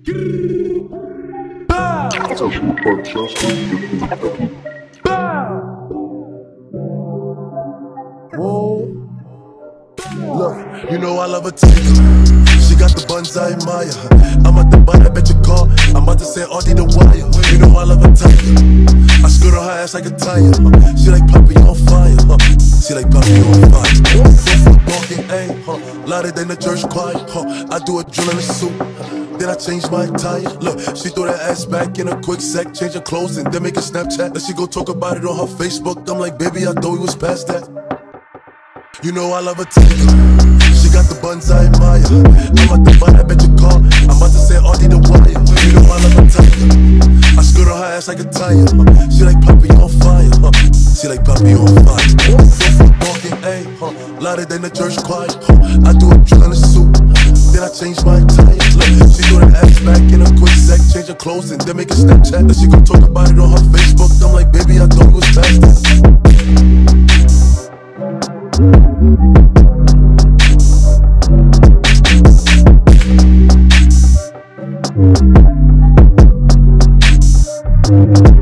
Look, you know I love her taste. She got the buns, I admire her. I'm at the butt, I bet your car. I'm about to say Audie the wire. You know I love her tight. I skirt on her ass like a tire. She like Poppy on fire. She like Poppy on fire. Walking, ayy, louder than the church choir. I do a drill in a suit. Then I change my attire. Look, she throw that ass back in a quick sec, change her clothes and then make a Snapchat. Then she go talk about it on her Facebook. I'm like, baby, I thought we was past that. You know I love her taste. She got the buns, I admire her. I'm at the butt, I bet your car. I'm about to say Audie the wire. You know I love her tight. I skirt on her ass like a tire. She like Poppy on fire. She like Poppy on fire. Walking, ayy, louder than the church choir. I do a drill in a suit. Then I change my attire. Look, she throw that ass back in a quick sec, change her clothes and then make a Snapchat. Then she gon' talk about it on her Facebook. I'm like, baby, I thought it was past that.